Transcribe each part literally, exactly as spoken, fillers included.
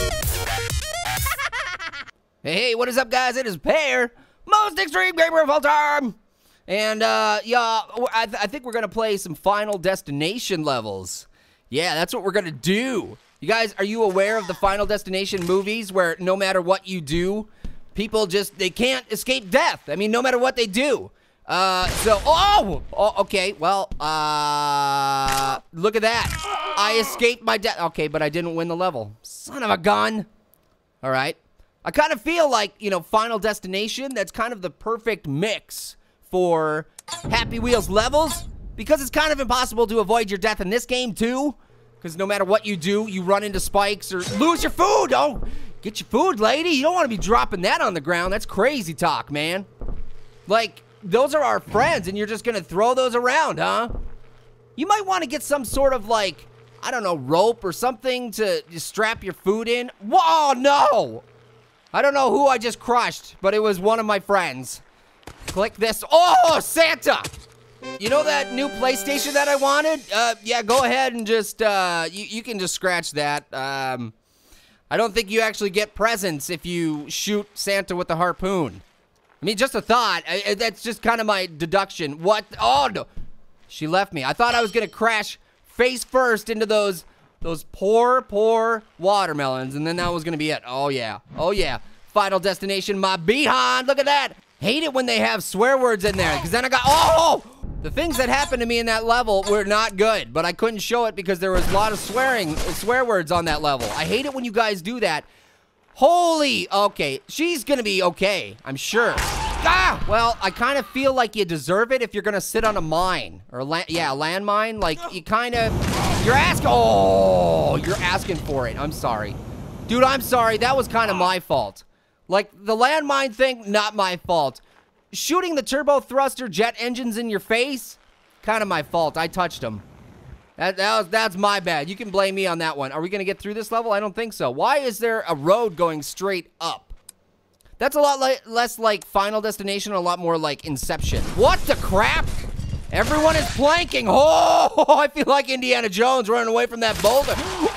Hey, what is up, guys? It is Pear, most extreme gamer of all time. And, uh, yeah, I, th I think we're gonna play some Final Destination levels. Yeah, that's what we're gonna do. You guys, are you aware of the Final Destination movies where no matter what you do, people just, they can't escape death? I mean, no matter what they do. Uh, so, oh, oh okay, well, uh, look at that. I escaped my death. Okay, but I didn't win the level. Son of a gun. All right. I kind of feel like, you know, Final Destination, that's kind of the perfect mix for Happy Wheels levels, because it's kind of impossible to avoid your death in this game, too. Because no matter what you do, you run into spikes or lose your food. Oh, get your food, lady. You don't want to be dropping that on the ground. That's crazy talk, man. Like, those are our friends, and you're just going to throw those around, huh? You might want to get some sort of, like, I don't know, rope or something to just strap your food in. Whoa, no! I don't know who I just crushed, but it was one of my friends. Click this. Oh, Santa! You know that new PlayStation that I wanted? Uh, yeah, go ahead and just, uh, you, you can just scratch that. Um, I don't think you actually get presents if you shoot Santa with the harpoon. I mean, just a thought. I, that's just kind of my deduction. What? Oh, no. She left me. I thought I was going to crash face first into those those poor, poor watermelons, and then that was going to be it. Oh, yeah. Oh, yeah. Final Destination, my behind. Look at that. Hate it when they have swear words in there, because then I got, oh! The things that happened to me in that level were not good, but I couldn't show it because there was a lot of swearing, swear words on that level. I hate it when you guys do that. Holy, okay, she's gonna be okay, I'm sure. Ah, well, I kind of feel like you deserve it if you're gonna sit on a mine, or la yeah, a landmine. Like, you kind of, you're asking, oh, you're asking for it. I'm sorry. Dude, I'm sorry, that was kind of my fault. Like, the landmine thing, not my fault. Shooting the turbo thruster jet engines in your face, kind of my fault. I touched them. That, that was, that's my bad. You can blame me on that one. Are we going to get through this level? I don't think so. Why is there a road going straight up? That's a lot li less like Final Destination, a lot more like Inception. What the crap? Everyone is planking. Oh, I feel like Indiana Jones running away from that boulder.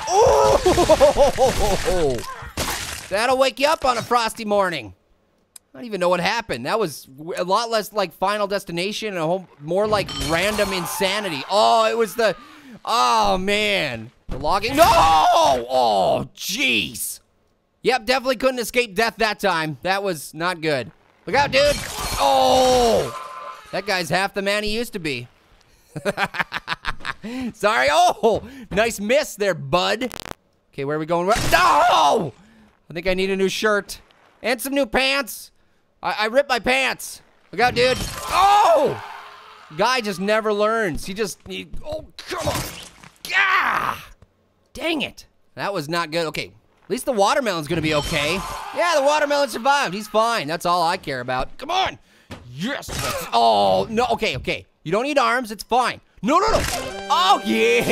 Oh, that'll wake you up on a frosty morning. I don't even know what happened. That was a lot less like Final Destination and a whole, more like random insanity. Oh, it was the, oh man. The logging, no! Oh, jeez. Yep, definitely couldn't escape death that time. That was not good. Look out, dude. Oh, that guy's half the man he used to be. Sorry, oh, nice miss there, bud. Okay, where are we going? No! I think I need a new shirt and some new pants. I, I ripped my pants. Look out, dude. Oh! Guy just never learns. He just, he, oh, come on. Ah! Dang it. That was not good. Okay, at least the watermelon's gonna be okay. Yeah, the watermelon survived. He's fine. That's all I care about. Come on. Yes. Oh, no, okay, okay. You don't need arms. It's fine. No, no, no. Oh,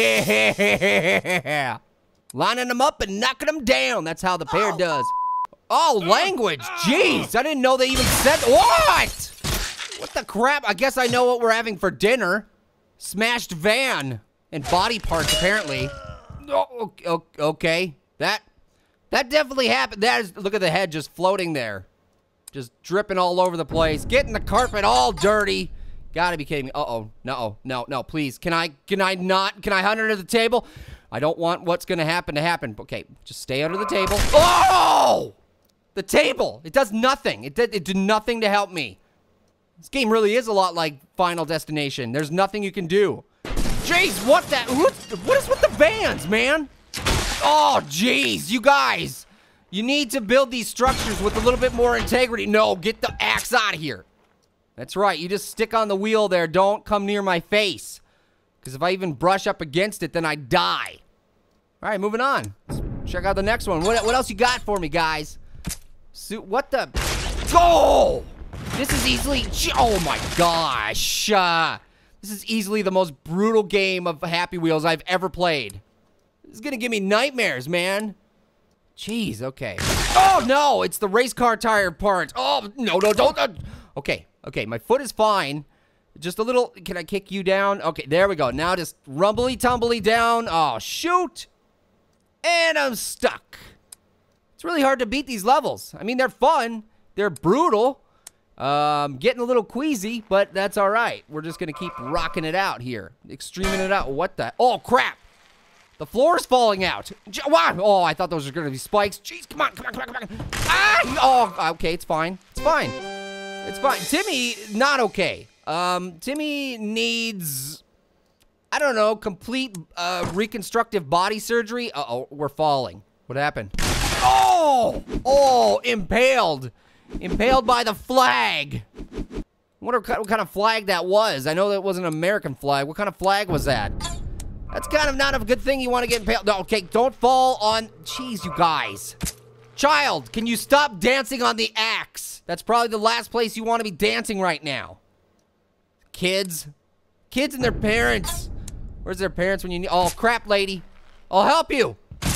yeah. Lining them up and knocking them down. That's how the Pear does. Oh, language. Jeez, I didn't know they even said, what? What the crap? I guess I know what we're having for dinner. Smashed van and body parts, apparently. Oh, okay. That, that definitely happened. That is, look at the head just floating there. Just dripping all over the place. Getting the carpet all dirty. Gotta be kidding me. Uh-oh. No, no, no, please. Can I, can I not, can I hunt under the table? I don't want what's gonna happen to happen. Okay, just stay under the table. Oh! The table. It does nothing. It did, it did nothing to help me. This game really is a lot like Final Destination. There's nothing you can do. Jeez, what the, what, what is with the vans, man? Oh, jeez, you guys. You need to build these structures with a little bit more integrity. No, get the axe out of here. That's right, you just stick on the wheel there. Don't come near my face. Because if I even brush up against it, then I die. All right, moving on. Let's check out the next one. What, what else you got for me, guys? So, what the? Go! This is easily, oh my gosh. Uh, this is easily the most brutal game of Happy Wheels I've ever played. This is gonna give me nightmares, man. Jeez, okay. Oh no, it's the race car tire parts. Oh, no, no, don't. Uh, okay, okay, my foot is fine. Just a little, can I kick you down? Okay, there we go. Now just rumbly tumbly down. Oh, shoot. And I'm stuck. It's really hard to beat these levels. I mean, they're fun. They're brutal. Um, getting a little queasy, but that's all right. We're just going to keep rocking it out here. Extreming it out. What the? Oh, crap. The floor is falling out. Wow. Oh, I thought those were going to be spikes. Jeez, come on, come on, come on, come on. Ah! Oh, okay, it's fine. It's fine. It's fine. Timmy, not okay. Um, Timmy needs, I don't know, complete uh, reconstructive body surgery. Uh-oh, we're falling. What happened? Oh! Oh, impaled. Impaled by the flag. I wonder what kind of flag that was. I know that wasn't an American flag. What kind of flag was that? That's kind of not a good thing you want to get impaled. No, okay, don't fall on... Jeez, you guys. Child, can you stop dancing on the axe? That's probably the last place you want to be dancing right now. Kids. Kids and their parents. Where's their parents when you need... Oh, crap, lady. I'll help you.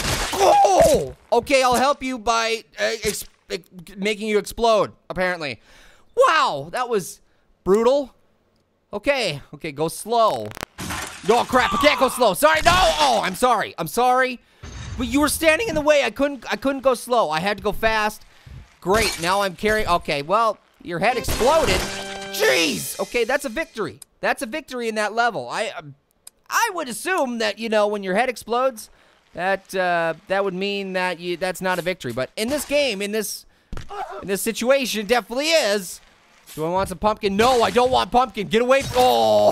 Oh! Okay, I'll help you by uh, ex ex making you explode, apparently. Wow, that was brutal. Okay, okay, go slow. Oh, crap, I can't go slow. Sorry, no! Oh, I'm sorry, I'm sorry. But you were standing in the way. I couldn't, I couldn't go slow. I had to go fast. Great, now I'm carrying... Okay, well, your head exploded. Jeez! Okay, that's a victory. That's a victory in that level. I, uh, I would assume that, you know, when your head explodes... That uh, that would mean that you that's not a victory, but in this game, in this in this situation, it definitely is. Do I want some pumpkin? No, I don't want pumpkin. Get away! From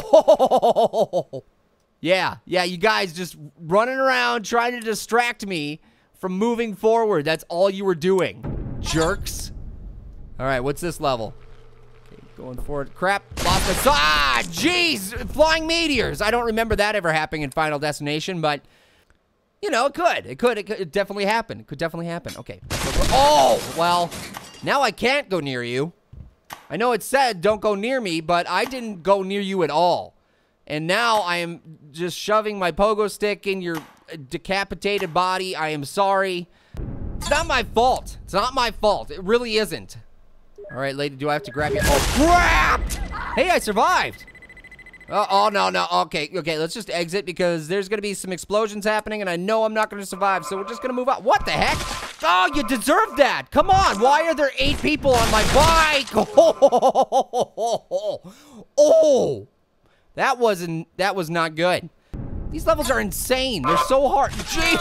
oh, yeah, yeah. You guys just running around trying to distract me from moving forward. That's all you were doing, jerks. All right, what's this level? Okay, going forward. Crap! Lost my ah! Jeez! Flying meteors. I don't remember that ever happening in Final Destination, but. You know, it could. It could. It could it definitely happen. It could definitely happen. Okay. Oh, well, now I can't go near you. I know it said don't go near me, but I didn't go near you at all. And now I am just shoving my pogo stick in your decapitated body. I am sorry. It's not my fault. It's not my fault. It really isn't. All right, lady, do I have to grab you? Oh, crap! Hey, I survived. Oh, oh, no, no, okay, okay, let's just exit because there's gonna be some explosions happening and I know I'm not gonna survive, so we're just gonna move on. What the heck? Oh, you deserve that! Come on, why are there eight people on my bike? Oh, oh, that wasn't, that was not good. These levels are insane, they're so hard. Gee.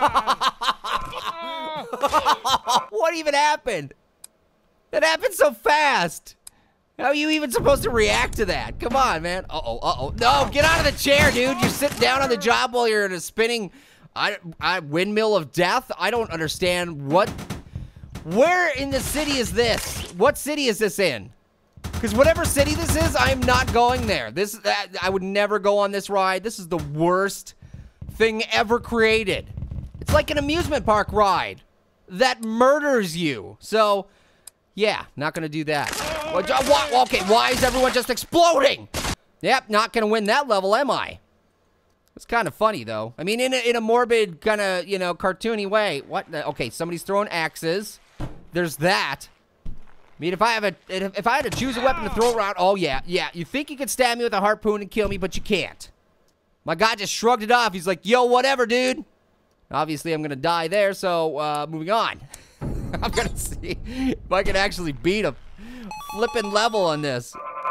What even happened? That happened so fast. How are you even supposed to react to that? Come on, man. Uh-oh, uh-oh. No, get out of the chair, dude. You're sitting down on the job while you're in a spinning I, I, windmill of death. I don't understand what... Where in the city is this? What city is this in? Because whatever city this is, I'm not going there. This, uh, I would never go on this ride. This is the worst thing ever created. It's like an amusement park ride that murders you. So... Yeah, not gonna do that. Okay, why is everyone just exploding? Yep, not gonna win that level, am I? It's kind of funny, though. I mean, in a, in a morbid, kind of, you know, cartoony way. What? The, okay, somebody's throwing axes. There's that. I mean, if I have a, if I had to choose a weapon to throw around, oh yeah, yeah. You think you could stab me with a harpoon and kill me, but you can't. My guy just shrugged it off. He's like, yo, whatever, dude. Obviously, I'm gonna die there, so uh, moving on. I'm gonna see if I can actually beat a flippin' level on this.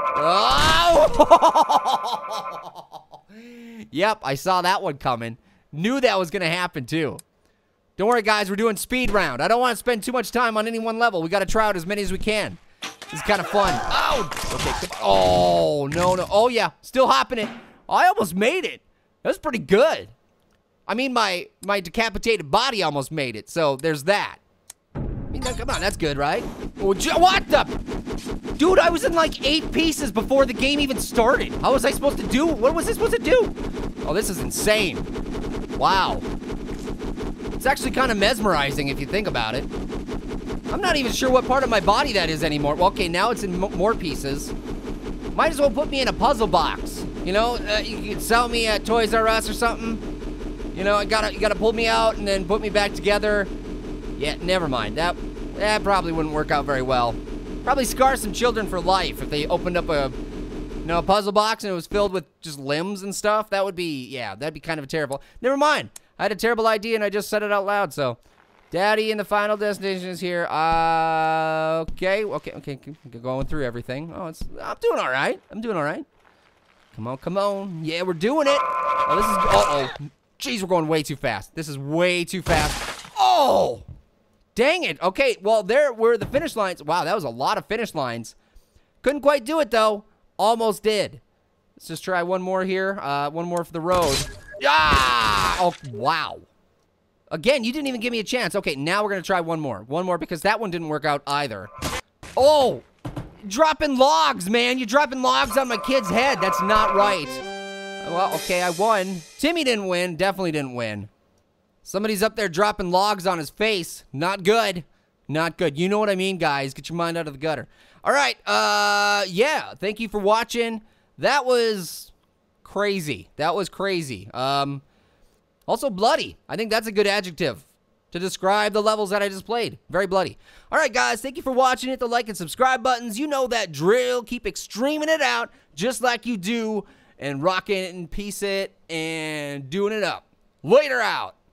Oh! Yep, I saw that one coming. Knew that was gonna happen too. Don't worry, guys, we're doing speed round. I don't want to spend too much time on any one level. We gotta try out as many as we can. This is kind of fun. Oh! Okay, come on. Oh, no, no. Oh, yeah, still hopping it. Oh, I almost made it. That was pretty good. I mean, my, my decapitated body almost made it, so there's that. Come on, that's good, right? Oh, what the? Dude, I was in like eight pieces before the game even started. How was I supposed to do? What was I supposed to do? Oh, this is insane. Wow. It's actually kind of mesmerizing if you think about it. I'm not even sure what part of my body that is anymore. Well, okay, now it's in m more pieces. Might as well put me in a puzzle box. You know, uh, you could sell me at Toys R Us or something. You know, you gotta, you gotta pull me out and then put me back together. Yeah, never mind. That that probably wouldn't work out very well. Probably scar some children for life if they opened up a, you know, a puzzle box and it was filled with just limbs and stuff. That would be, yeah, that'd be kind of terrible. Never mind. I had a terrible idea and I just said it out loud, so Daddy in the final destination is here. Uh, okay, okay, okay. Going through everything. Oh, it's. I'm doing all right. I'm doing all right. Come on, come on. Yeah, we're doing it. Oh, this is. Uh oh. Jeez, we're going way too fast. This is way too fast. Oh, dang it. Okay, well, there were the finish lines. Wow, that was a lot of finish lines. Couldn't quite do it though. Almost did. Let's just try one more here. Uh, one more for the road. Ah! Oh, wow. Again, you didn't even give me a chance. Okay, now we're going to try one more. One more because that one didn't work out either. Oh, dropping logs, man. You're dropping logs on my kid's head. That's not right. Well, okay, I won. Timmy didn't win. Definitely didn't win. Somebody's up there dropping logs on his face. Not good. Not good. You know what I mean, guys. Get your mind out of the gutter. All right. Uh, yeah. Thank you for watching. That was crazy. That was crazy. Um... Also bloody. I think that's a good adjective to describe the levels that I just played. Very bloody. All right, guys. Thank you for watching. Hit the like and subscribe buttons. You know that drill. Keep extreming it out just like you do. And rocking it and piece it and doing it up. Later out.